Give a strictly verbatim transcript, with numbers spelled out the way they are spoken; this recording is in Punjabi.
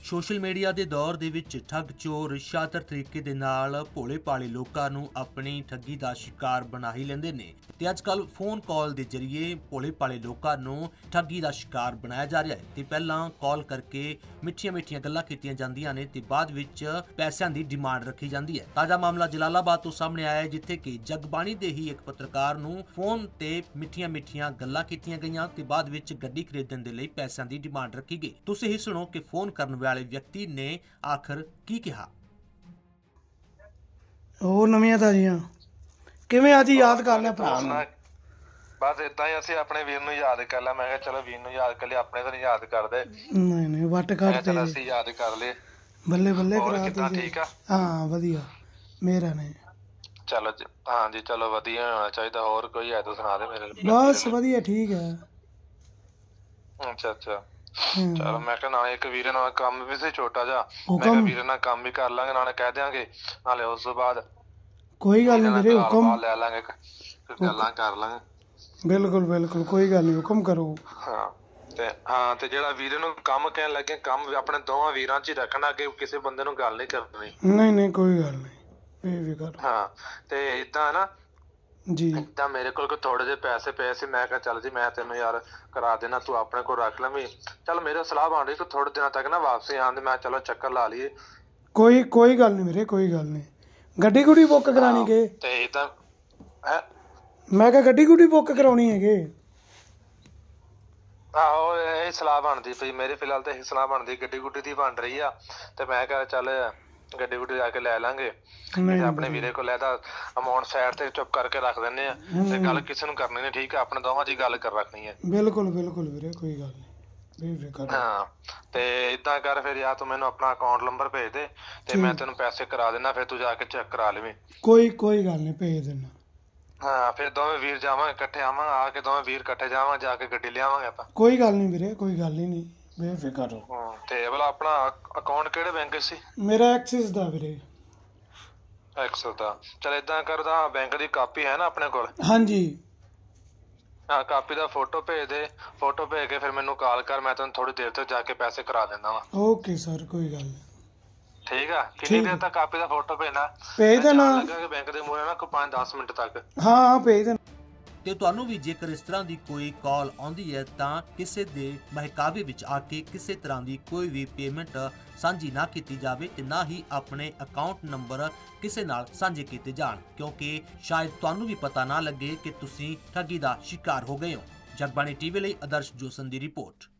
ਸੋਸ਼ਲ ਮੀਡੀਆ ਦੇ ਦੌਰ ਦੇ ਵਿੱਚ ਠੱਗ ਚੋਰ ਸ਼ਾਤਰ ਤਰੀਕੇ ਦੇ ਨਾਲ ਭੋਲੇ ਭਾਲੇ ਲੋਕਾਂ ਨੂੰ ਆਪਣੀ ਠੱਗੀ ਦਾ ਸ਼ਿਕਾਰ ਬਣਾ ਹੀ ਲੈਂਦੇ ਨੇ ਤੇ ਅੱਜ ਕੱਲ ਫੋਨ ਕਾਲ ਦੇ ਜ਼ਰੀਏ ਭੋਲੇ ਭਾਲੇ ਲੋਕਾਂ ਨੂੰ ਠੱਗੀ ਦਾ ਸ਼ਿਕਾਰ ਬਣਾਇਆ ਜਾ ਰਿਹਾ ਹੈ ਤੇ ਪਹਿਲਾਂ ਕਾਲ ਕਰਕੇ ਮਿੱਠੀਆਂ ਮਿੱਠੀਆਂ ਗੱਲਾਂ ਕੀਤੀਆਂ ਜਾਂਦੀਆਂ ਨੇ ਤੇ ਬਾਅਦ ਵਿੱਚ ਪੈਸਿਆਂ ਦੀ ਡਿਮਾਂਡ ਰੱਖੀ ਜਾਂਦੀ ਹੈ। ਤਾਜ਼ਾ ਮਾਮਲਾ ਜਲਾਲਾਬਾਦ ਤੋਂ ਸਾਹਮਣੇ ਆਇਆ ਹੈ, ਜਿੱਥੇ ਕਿ ਜਗਬਾਣੀ ਦੇ ਹੀ ਇੱਕ ਪੱਤਰਕਾਰ ਨੂੰ ਫੋਨ ਤੇ ਮਿੱਠੀਆਂ ਮਿੱਠੀਆਂ ਗੱਲਾਂ ਕੀਤੀਆਂ ਗਈਆਂ ਤੇ ਬਾਅਦ ਵਿੱਚ ਗੱਡੀ ਖਰੀਦਣ ਦੇ ਲਈ ਪੈਸਿਆਂ ਦੀ ਡਿਮਾਂਡ ਰੱਖੀ ਗਈ। ਤੁਸੀਂ ਹੀ ਸੁਣੋ ਕਿ ਫੋਨ ਕਰਨ ਵਾਲੇ ਵਿਅਕਤੀ ਨੇ ਆਖਰ ਕੀ ਕਿਹਾ। ਹੋਰ ਨਵੀਆਂ ਤਾਜ਼ੀਆਂ ਕਿਵੇਂ ਅੱਜ ਯਾਦ ਕਰ ਲਿਆ ਭਰਾ ਨੂੰ? ਬਸ ਇਦਾਂ ਹੀ ਅਸੀਂ ਆਪਣੇ ਵੀਰ ਨੂੰ ਯਾਦ ਕਰ ਲਿਆ। ਮੈਂ ਕਿਹਾ ਚਲੋ ਵੀਰ ਨੂੰ ਯਾਦ ਕਰ ਲਿਆ, ਆਪਣੇ ਤੋਂ ਨਹੀਂ ਯਾਦ ਕਰਦੇ। ਨਹੀਂ ਨਹੀਂ ਵੱਟ ਕੱਟ ਤੇ ਅਸੀਂ ਯਾਦ ਕਰ ਲਏ। ਬੱਲੇ ਬੱਲੇ ਕਰਾ ਕਿੱਦਾਂ ਠੀਕ ਆ? ਹਾਂ ਵਧੀਆ ਮੇਰਾ ਨੇ। ਚਲੋ ਹਾਂ ਜੀ, ਚਲੋ ਵਧੀਆ ਹੋਣਾ ਚਾਹੀਦਾ। ਹੋਰ ਕੋਈ ਹੈ ਤਾਂ ਸੁਣਾ ਦੇ ਮੇਰੇ ਲਈ। ਬਸ ਵਧੀਆ ਠੀਕ ਹੈ। ਅੱਛਾ ਅੱਛਾ ਚਲੋ, ਮੈਂ ਕਿਹਾ ਨਾਲੇ ਇੱਕ ਵੀਰੇ ਨਾਲ ਕੰਮ ਵੀ ਸੀ ਛੋਟਾ ਜਿਹਾ, ਮੈਂ ਕਿਹਾ ਵੀਰੇ ਨਾਲ ਕੰਮ ਵੀ ਕਰ ਲਾਂਗੇ, ਨਾਲੇ ਕਹਿ ਦਿਆਂਗੇ, ਨਾਲੇ ਉਸ ਤੋਂ ਬਾਅਦ ਕੋਈ ਗੱਲ ਨਹੀਂ ਵੀਰੇ, ਹੁਕਮ ਲੈ ਲਾਂਗੇ, ਗੱਲਾਂ ਕਰ ਲਾਂਗੇ। ਬਿਲਕੁਲ ਬਿਲਕੁਲ ਕੋਈ ਗੱਲ ਨਹੀਂ, ਹੁਕਮ ਕਰੋ। ਹਾਂ ਤੇ ਹਾਂ ਤੇ ਜਿਹੜਾ ਵੀਰੇ ਨੂੰ ਕੰਮ ਕਹਿਣ ਲੱਗੇ, ਕੰਮ ਵੀ ਆਪਣੇ ਦੋਵਾਂ ਵੀਰਾਂ 'ਚ ਹੀ ਰੱਖਣਾ, ਕਿ ਕਿਸੇ ਬੰਦੇ ਨੂੰ ਗੱਲ ਨਹੀਂ ਕਰਨੀ। ਨਹੀਂ ਨਹੀਂ ਕੋਈ ਗੱਲ ਨਹੀਂ, ਇਹ ਵੀ ਕਰ। ਹਾਂ ਤੇ ਏਦਾਂ ਨਾ ਜੀ, ਏਦਾਂ ਮੇਰੇ ਕੋਲ ਕੋਈ ਥੋੜੇ ਜਿਹੇ ਪੈਸੇ ਪਏ ਸੀ, ਮੈਂ ਕਿਹਾ ਚੱਲ ਜੀ ਮੈਂ ਤੈਨੂੰ ਯਾਰ ਕਰਾ ਦੇਣਾ, ਤੂੰ ਆਪਣੇ ਕੋਲ ਰੱਖ ਲਵੀਂ। ਚੱਲ ਮੇਰੇ ਸਲਾਹ ਬਣ ਰਹੀ ਕਿ ਥੋੜੇ ਦਿਨਾਂ ਤੱਕ ਨਾ ਵਾਪਸੀ ਆਉਣ ਦੀ, ਮੈਂ ਚਲੋ ਚੱਕਰ ਲਾ ਲਈਏ। ਕੋਈ ਕੋਈ ਗੱਲ ਨਹੀਂ ਵੀਰੇ, ਕੋਈ ਗੱਲ ਨਹੀਂ। ਗੱਡੀ ਗੁੱਡੀ ਬੁੱਕ ਕਰਾਣੀ ਕੇ? ਤੇ ਏਦਾਂ ਮੈਂ ਕਿਹਾ ਗੱਡੀ ਗੁੱਡੀ ਬੁੱਕ ਕਰਾਉਣੀ ਹੈਗੇ? ਆਹੋ ਇਹ ਸਲਾਹ ਬਣਦੀ ਪਈ ਮੇਰੀ, ਫਿਲਹਾਲ ਤਾਂ ਇਹ ਸਲਾਹ ਬਣਦੀ ਗੱਡੀ ਗੁੱਡੀ ਦੀ ਬਣ ਰਹੀ ਆ। ਤੇ ਮੈਂ ਕਿਹਾ ਚੱਲ ਗੱਡੀ ਗੁੱਡੀ ਜਾ ਕੇ ਲੈ ਲਾਂਗੇ, ਆਪਣੇ ਵੀਰੇ ਕੋਲ ਲੈਦਾ ਅਮਾਉਂਟ ਸਾਈਡ ਤੇ ਚੁੱਪ ਕਰਕੇ ਰੱਖ ਦਿੰਦੇ ਆ, ਤੇ ਗੱਲ ਕਿਸੇ ਨੂੰ ਕਰਨੀ ਨੀ, ਠੀਕ ਆ? ਆਪਣੇ ਦੋਵਾਂ ਦੀ ਗੱਲ ਕਰ ਰੱਖਣੀ ਹੈ। ਬਿਲਕੁਲ ਬਿਲਕੁਲ ਵੀਰੇ, ਕੋਈ ਗੱਲ ਨਹੀਂ। ਹਾਂ ਤੇ ਏਦਾਂ ਕਰ ਫਿਰ, ਯਾ ਤੂੰ ਮੈਨੂੰ ਆਪਣਾ ਅਕਾਊਂਟ ਨੰਬਰ ਭੇਜ ਦੇ ਤੇ ਮੈਂ ਤੈਨੂੰ ਪੈਸੇ ਕਰਾ ਦੇਣਾ, ਫਿਰ ਤੂੰ ਜਾ ਕੇ ਚੈੱਕ ਕਰਾ ਲਵੇਂ। ਕੋਈ ਕੋਈ ਗੱਲ ਨਹੀਂ, ਭੇਜ ਦੇਣਾ। ਹਾਂ ਫਿਰ ਦੋਵੇਂ ਵੀਰ ਜਾਵਾਂਗੇ ਇਕੱਠੇ, ਆਵਾਂਗੇ, ਆ ਕੇ ਦੋਵੇਂ ਵੀਰ ਇਕੱਠੇ ਜਾਵਾਂਗੇ, ਜਾ ਕੇ ਗੱਡੀ ਲਿਆਵਾਂਗੇ ਆਪਾਂ। ਕੋਈ ਗੱਲ ਨਹੀਂ ਵੀਰੇ, ਕੋਈ ਗੱਲ ਹੀ ਨਹੀਂ, ਬੇਫਿਕਰ ਰਹੋ। ਤੇ ਭਲਾ ਆਪਣਾ ਅਕਾਊਂਟ ਕਿਹੜੇ ਬੈਂਕ ਸੀ? ਮੇਰਾ ਐਕਸਿਸ ਦਾ ਵੀਰੇ। ਐਕਸਿਸ ਦਾ? ਚਲ ਏਦਾਂ ਕਰਦਾ, ਬੈਂਕ ਦੀ ਕਾਪੀ ਹੈ ਨਾ ਆਪਣੇ ਕੋਲ? ਹਾਂਜੀ ਹਾਂ, ਕਾਪੀ ਦਾ ਫੋਟੋ ਭੇਜ ਦੇ, ਫੋਟੋ ਭੇਜ ਕੇ ਫਿਰ ਮੈਨੂੰ ਕਾਲ ਕਰ, ਮੈਂ ਤੈਨੂੰ ਥੋੜੀ ਦੇਰ ਤੱਕ ਜਾ ਕੇ ਪੈਸੇ ਕਰਾ ਦਿੰਦਾ ਵਾ। ਓਕੇ ਸਰ, ਕੋਈ ਗੱਲ ਨਹੀਂ। ਠੀਕ ਆ, ਕਿੰਨੀ ਦੇਰ ਤੱਕ ਕਾਪੀ ਦਾ ਫੋਟੋ ਭੇਜਣਾ? ਭੇਜ ਦੇਣਾ ਬੈਂਕ ਦੇ ਮੂਹਰੇ ਨਾ, ਕੋਈ ਪੰਜ ਦਸ ਮਿੰਟ ਤੱਕ। ਹਾਂ ਹਾਂ ਭੇਜ ਦੇਣਾ। ਤੇ ਤੁਹਾਨੂੰ ਵੀ ਜੇਕਰ ਇਸ ਤਰ੍ਹਾਂ ਦੀ ਕੋਈ ਕਾਲ ਆਉਂਦੀ ਹੈ ਤਾਂ ਕਿਸੇ ਦੇ ਮਹਿਕਾਵੇ ਵਿੱਚ ਆ ਕੇ ਕਿਸੇ ਤਰ੍ਹਾਂ ਦੀ ਕੋਈ ਵੀ ਪੇਮੈਂਟ ਸਾਂਝੀ ਨਾ ਕੀਤੀ ਜਾਵੇ ਤੇ ਨਾ ਹੀ ਆਪਣੇ ਅਕਾਊਂਟ ਨੰਬਰ ਕਿਸੇ ਨਾਲ ਸਾਂਝੇ ਕੀਤੇ ਜਾਣ, ਕਿਉਂਕਿ ਸ਼ਾਇਦ ਤੁਹਾਨੂੰ ਵੀ ਪਤਾ ਨਾ ਲੱਗੇ ਕਿ ਤੁਸੀਂ ਠੱਗੀ ਦਾ ਸ਼ਿਕਾਰ ਹੋ ਗਏ ਹੋ। ਜਗਬਾਣੀ ਟੀਵੀ ਲਈ ਆਦਰਸ਼ ਜੋਸਨ ਦੀ ਰਿਪੋਰਟ।